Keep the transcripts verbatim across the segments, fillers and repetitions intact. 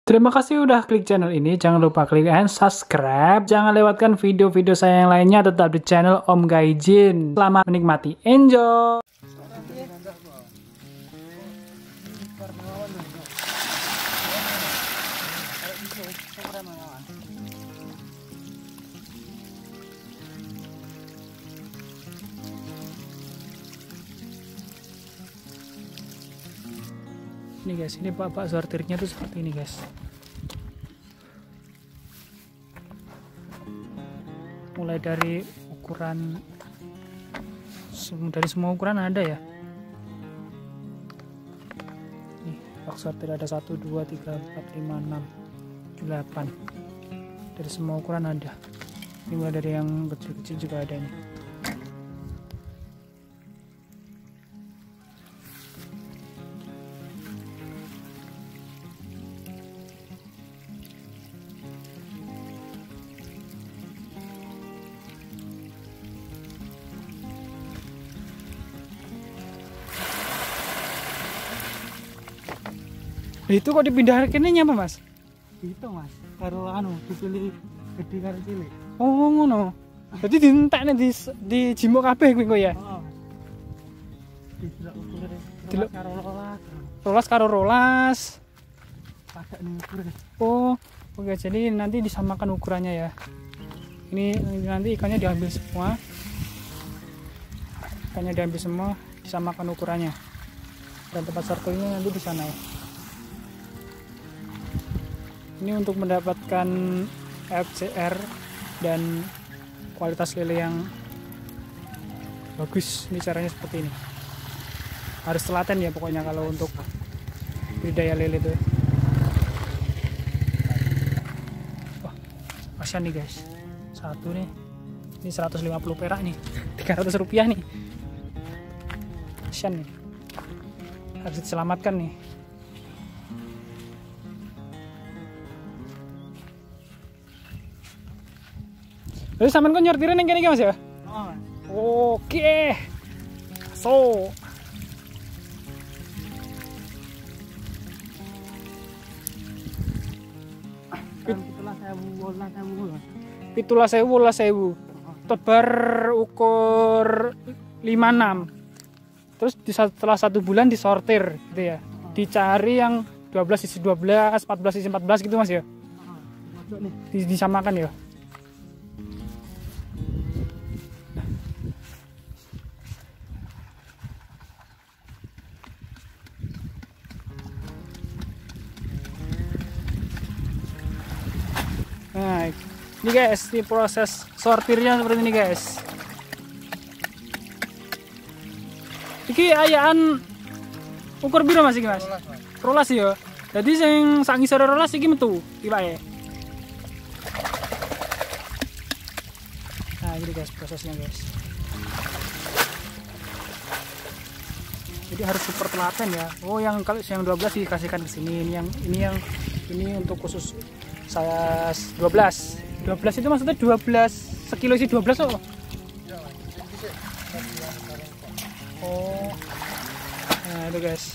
Terima kasih udah klik channel ini. Jangan lupa klik and subscribe. Jangan lewatkan video-video saya yang lainnya. Tetap di channel Om Gaijin. Selamat menikmati. Enjoy! Ini guys, ini bapak sortirnya tuh seperti ini guys. Mulai dari ukuran, dari semua ukuran ada ya. Nih, bak sortir ada satu, dua, tiga, empat, lima, enam, delapan. Dari semua ukuran ada. Ini mulai dari yang kecil-kecil juga ada nih. Itu kok dipindah kene nyapa mas? Itu mas, karo anu dipilih gede karo cilik. Oh ngono. Jadi dientekne di di jimuk kabeh kuwi kok ya. Heeh. Didelok ukure. Delok karo rolas. rolas karo rolas. Padak ning ukur. Oh, oke jadi nanti disamakan ukurannya ya. Ini nanti ikannya diambil semua. Ikannya diambil semua, disamakan ukurannya. Dan tempat sortirnya nanti di sana ya. Ini untuk mendapatkan F C R dan kualitas lele yang bagus. Ini caranya seperti ini. Harus telaten ya pokoknya kalau untuk budidaya lele itu. Wah, kasihan nih guys. Satu nih. Ini seratus lima puluh perak nih. tiga ratus rupiah nih. Kasihan nih. Harus diselamatkan nih. Jadi sampean kok nyortirin yang kene iki Mas ya? Heeh. Oke. So. Pitulah sewu, wolas sewu. Pitulah sewu, wolas sewu. Tebar ukur lima enam. Terus di setelah satu bulan disortir gitu ya. Dicari yang dua belas isi dua belas, empat belas isi empat belas gitu Mas ya? Heeh. Nih. Disamakan ya. Nah, ini guys, ini proses sortirnya seperti ini guys. Iki ayaan ukur biru Mas iki Mas? Rolas ya. Jadi sing sak ngisore rolas iki metu iwake. Nah, ini guys prosesnya guys. Jadi harus super telaten ya. Oh, yang kalau yang dua belas dikasihkan ke sini. Ini yang ini yang ini untuk khusus saya dua belas. dua belas itu maksudnya dua belas sekilo isi dua belas oh. Oh. Nah, itu guys.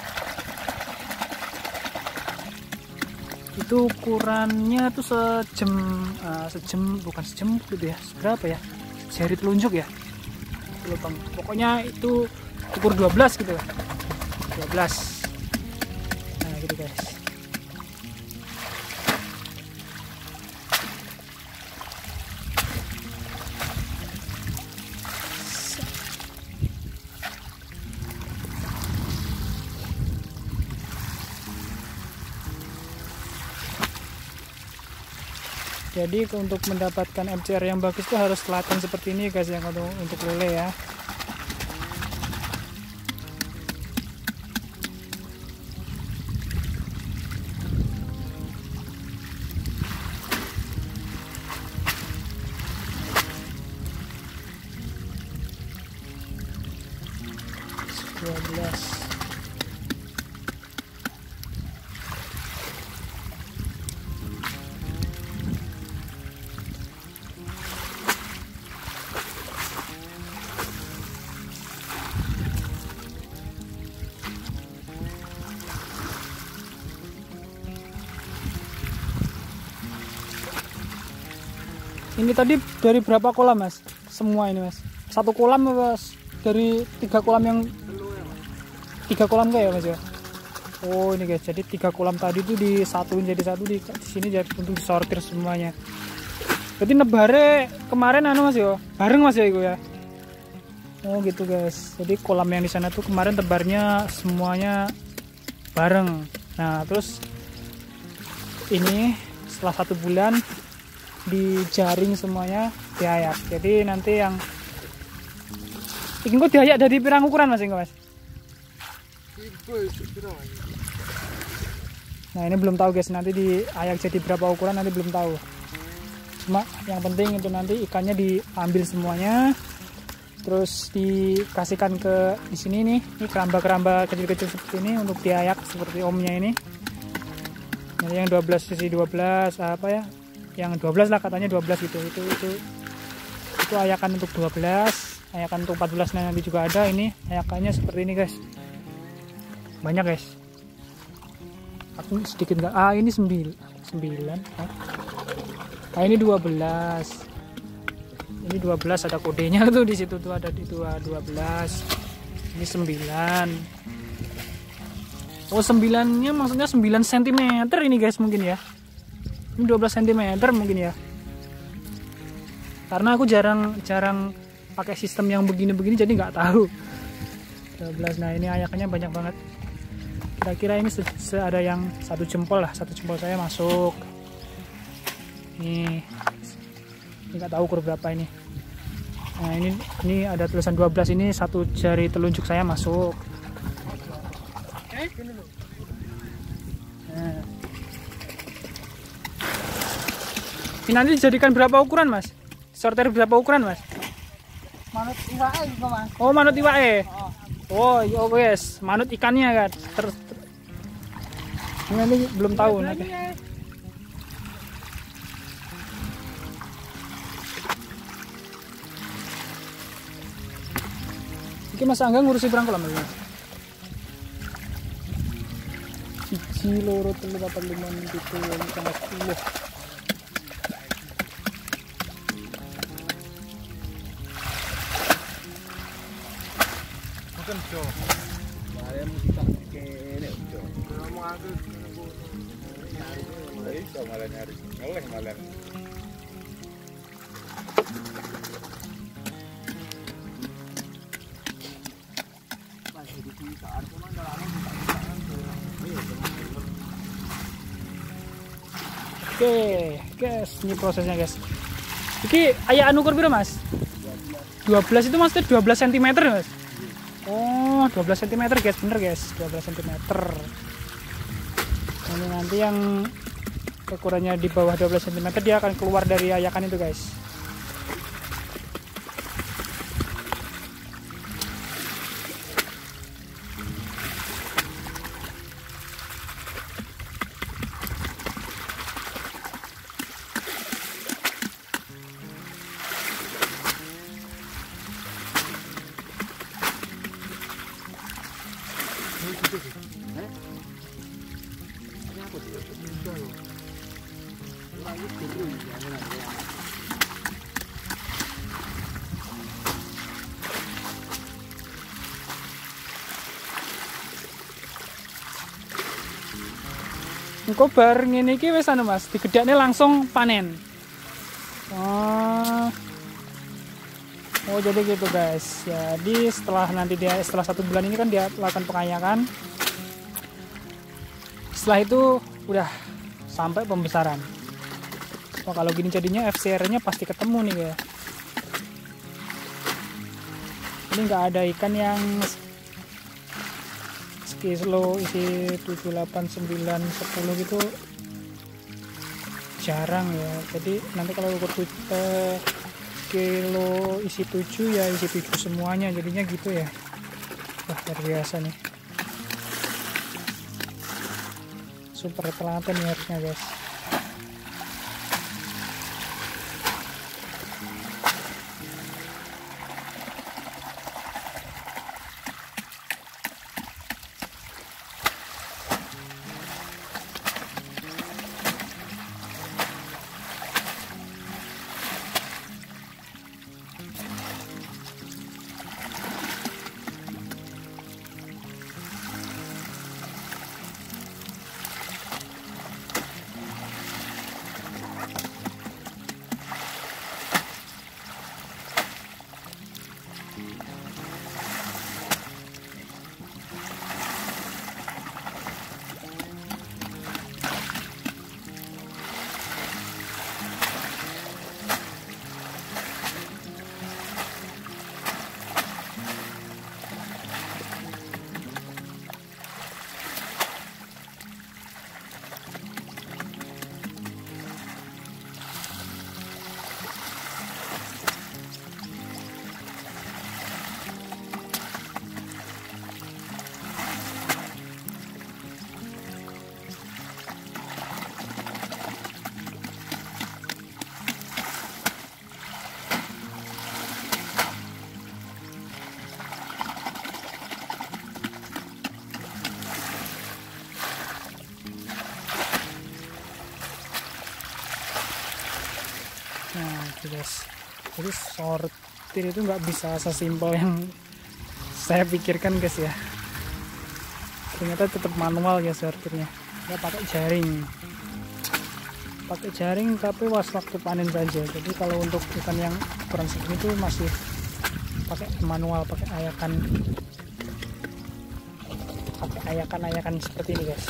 Itu ukurannya tuh sejam uh, sejam bukan sejam gitu ya. Berapa ya? Sehari telunjuk ya. Lupa. Pokoknya itu ukur dua belas gitu. dua belas. Nah, gitu guys. Jadi untuk mendapatkan F C R yang bagus itu harus telaten seperti ini guys yang untuk untuk lele ya. dua belas. Ini tadi dari berapa kolam mas? Semua ini mas? Satu kolam mas? Dari tiga kolam yang tiga kolam kayak mas ya? Oh ini guys, jadi tiga kolam tadi tuh disatuin jadi satu di, di sini jadi untuk disortir semuanya. Berarti nebare kemarin anu mas ya? Bareng mas ya itu ya? Oh gitu guys. Jadi kolam yang di sana tuh kemarin tebarnya semuanya bareng. Nah terus ini setelah satu bulan dijaring semuanya diayak. Jadi nanti yang ini kok diayak dari pirang ukuran mas Ingo mas? Nah ini belum tahu guys, nanti diayak jadi berapa ukuran nanti belum tahu. Cuma yang penting itu nanti ikannya diambil semuanya, terus dikasihkan ke di sini nih, ini keramba-keramba kecil-kecil seperti ini untuk diayak seperti omnya ini. Jadi yang dua belas sisi dua belas apa ya? Yang dua belas lah katanya dua belas gitu. Itu itu itu ayakan untuk dua belas, ayakan untuk empat belas nah nanti juga ada ini ayakannya seperti ini guys. Banyak guys. Aku sedikit enggak. Ah ini sembilan. sembilan. Ah ini dua belas. Ini dua belas ada kodenya tuh di situ tuh ada di dua belas. Ini sembilan. Oh sembilannya maksudnya sembilan sentimeter ini guys mungkin ya. Ini dua belas sentimeter mungkin ya. Karena aku jarang jarang pakai sistem yang begini-begini jadi nggak tahu. dua belas. Nah, ini ayakannya banyak banget. Kira-kira ini se -se ada yang satu jempol lah, satu jempol saya masuk. Nih. Ini nggak tahu ukur berapa ini. Nah, ini ini ada tulisan dua belas ini satu jari telunjuk saya masuk. Nah. Ini nanti dijadikan berapa ukuran mas? Sortir berapa ukuran mas? Manut iwae juga mas. Oh manut iwae. Oh iya oh, guys, manut ikannya kan. Ter ini nanti belum tahu nanti. Iki mas Angga ngurusi berang kolam ya? Siji loro telu papat lima enam tujuh delapan sepuluh. Oke, guys, ini prosesnya guys. Iki ayakan ukur berapa mas? dua belas itu maksudnya dua belas sentimeter mas? Oh, dua belas sentimeter guys, bener guys, dua belas sentimeter. Ini nanti yang ukurannya di bawah dua belas sentimeter dia akan keluar dari ayakan itu guys. Engko bar ngene iki wis anu Mas, digedhakne langsung panen. Oh. Oh, jadi gitu guys. Jadi setelah nanti dia setelah satu bulan ini kan dia lakukan pengayakan. Setelah itu udah sampai pembesaran. Wah, kalau gini jadinya F C R-nya pasti ketemu nih ya. Ini nggak ada ikan yang kilo isi tujuh, delapan, sembilan, sepuluh gitu jarang ya. Jadi nanti kalau ukur eh, kilo isi tujuh ya isi tujuh semuanya jadinya gitu ya. Wah, luar biasa nih, super telaten ya harusnya guys. gitu guys. Jadi sortir itu nggak bisa sesimpel yang saya pikirkan guys ya. Ternyata tetap manual ya sortirnya, nggak pakai jaring. Pakai jaring tapi pas waktu panen saja. Jadi kalau untuk ikan yang ukuran segini itu masih pakai manual, pakai ayakan, pakai ayakan-ayakan seperti ini guys.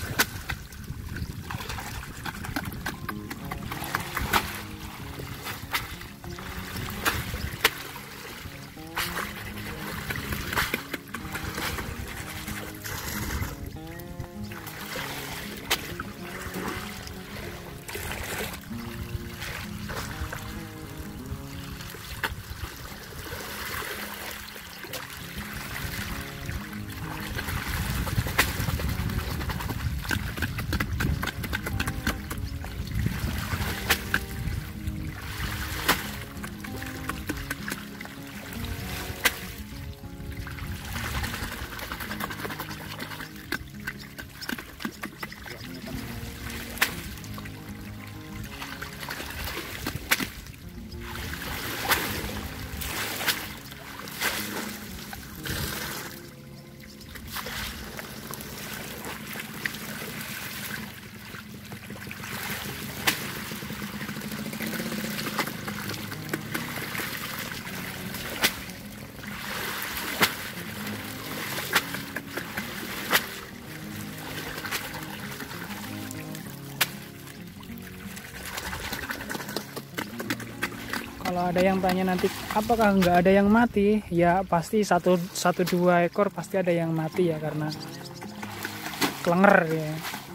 Kalau ada yang tanya nanti apakah nggak ada yang mati, ya pasti satu satu dua ekor pasti ada yang mati ya, karena kelenger ya.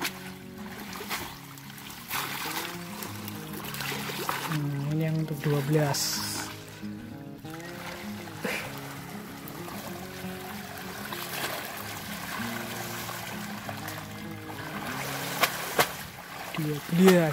Hmm, ini yang untuk dua belas. dua belas.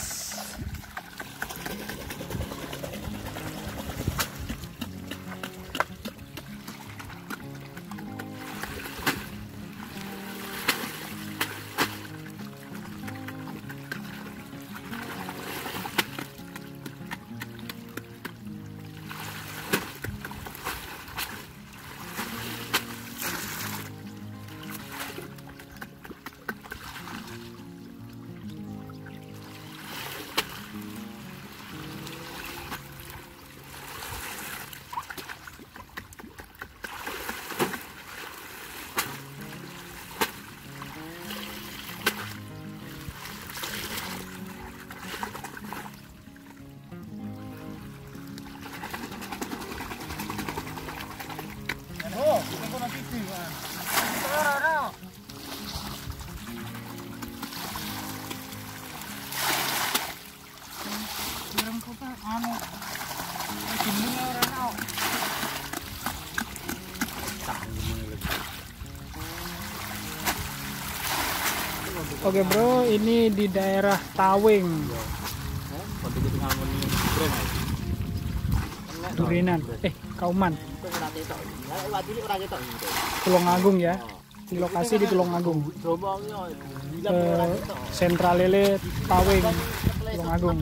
Oke bro, ini di daerah Tawing, Durinan, eh Kauman, Tulungagung ya, di lokasi di Tulungagung, eh, Sentral Lele Tawing, Tulungagung.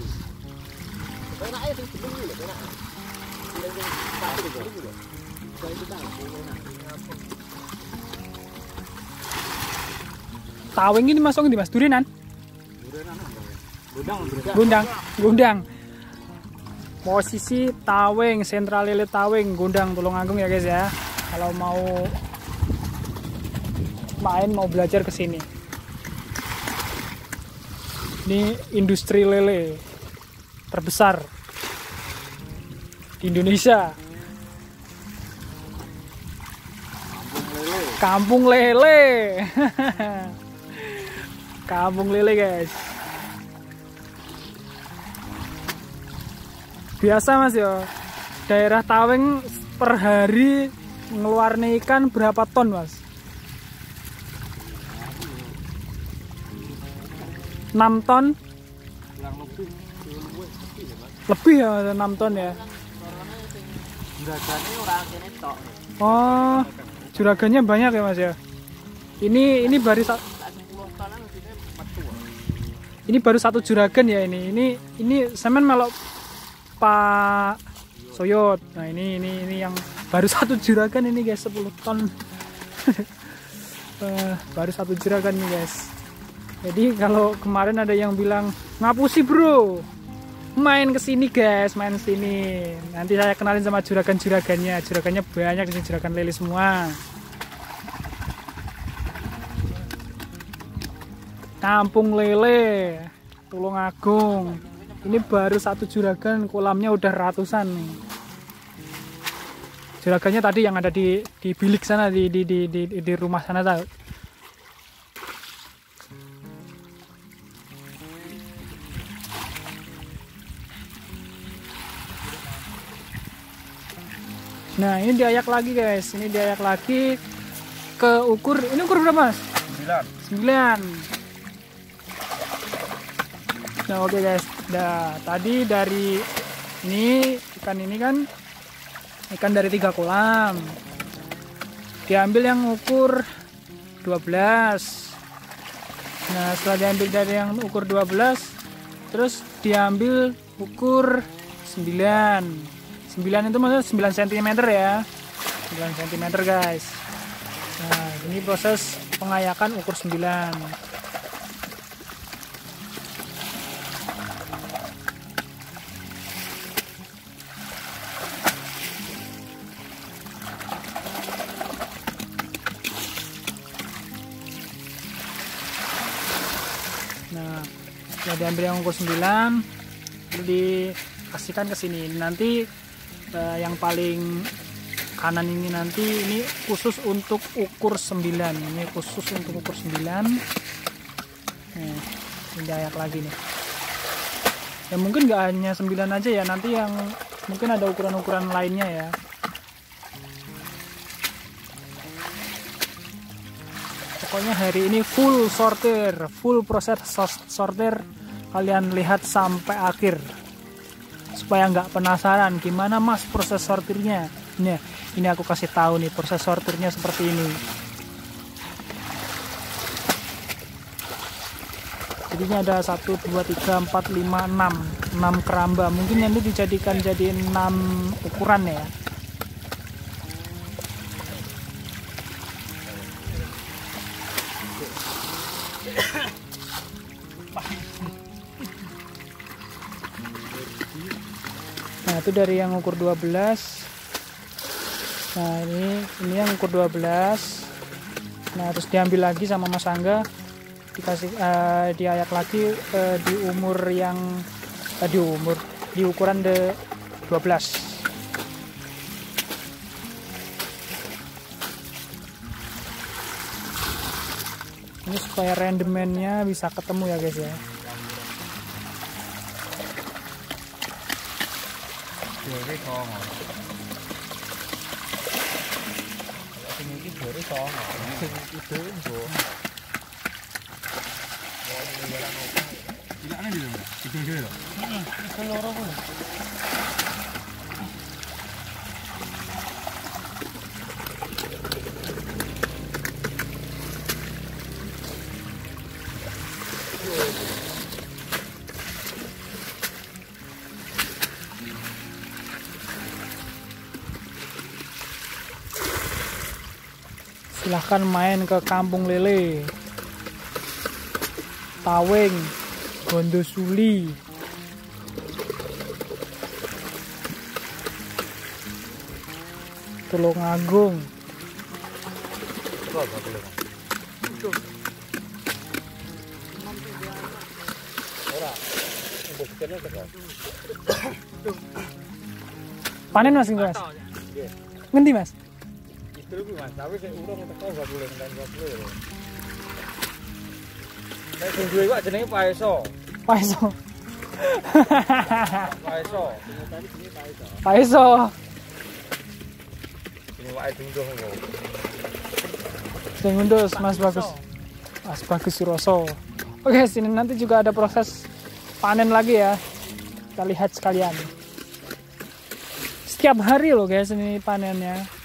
Tawing ini masuk di Mas Durinan? Gundang, Gundang. Posisi Tawing, Sentral Lele Tawing, Gundang, Tulungagung ya guys ya. Kalau mau main, mau belajar ke sini. Ini industri lele terbesar di Indonesia. Kampung lele. Kampung lele guys. Biasa mas ya, daerah Tawing per hari ngeluarin ikan berapa ton mas? enam ton? Lebih ya, enam ton ya. Oh, juragannya banyak ya mas ya. Ini ini baru ini baru satu juragan ya ini. Ini ini semen melok Pak Soyot. Nah ini ini ini yang baru satu juragan ini guys, sepuluh ton. uh, baru satu juragan nih guys. Jadi kalau kemarin ada yang bilang ngapusi bro, main kesini guys, main sini. Nanti saya kenalin sama juragan-juragannya. Juragannya banyak, ini juragan lele semua. Kampung Lele, Tulungagung. Ini baru satu juragan, kolamnya udah ratusan nih. Juragannya tadi yang ada di di bilik sana, di di di di, di rumah sana tahu. Nah ini diayak lagi guys, ini diayak lagi ke ukur, ini ukur berapa mas? sembilan. sembilan. Nah oke okay guys, nah tadi dari ini ikan ini kan ikan dari tiga kolam, diambil yang ukur dua belas. Nah setelah diambil dari yang ukur dua belas, terus diambil ukur sembilan. sembilan itu maksudnya sembilan sentimeter ya, sembilan sentimeter guys. Nah ini proses pengayakan ukur sembilan. Nah sudah diambil yang ukur sembilan, lalu dikasihkan ke sini. Nanti Uh, yang paling kanan ini nanti ini khusus untuk ukur sembilan, ini khusus untuk ukur sembilan. Nih, ini diayak lagi nih. Ya mungkin nggak hanya sembilan aja ya, nanti yang mungkin ada ukuran-ukuran lainnya ya. Pokoknya hari ini full sortir, full proses sortir, kalian lihat sampai akhir. Supaya nggak penasaran gimana mas proses sortirnya. Nih, ini aku kasih tahu nih proses sortirnya seperti ini. Jadinya ada satu, dua, tiga, empat, lima, enam, enam keramba. Mungkin ini dijadikan jadi enam ukuran ya. Nah itu dari yang ukur dua belas. Nah ini ini yang ukur dua belas. Nah terus diambil lagi sama Mas Angga, dikasih uh, diayak lagi uh, di umur yang uh, di umur di ukuran de dua belas. Ini supaya rendemennya bisa ketemu ya guys ya. Jari songo. Sing iki jari songo. Sing iki dongo. Tidak ana di lho. Itu dhewe lho. Heeh, iku loro kuwi. Silahkan main ke Kampung Lele, Taweng, Gondosuli, Tulungagung. Panen mas, mas? Ngendi mas? Itu mas, tapi sing urung teko dua puluh sampai dua puluh lho. Nek sing duwe kok jenenge Pak Eso. Pak Eso. Pak Eso. Pak Eso. Ini wae dungduh kok. Sing undus Mas Bagus. Mas Bagus Suroso. Oke, sini nanti juga ada proses panen lagi ya. Kita lihat sekalian. Setiap hari loh guys ini panennya.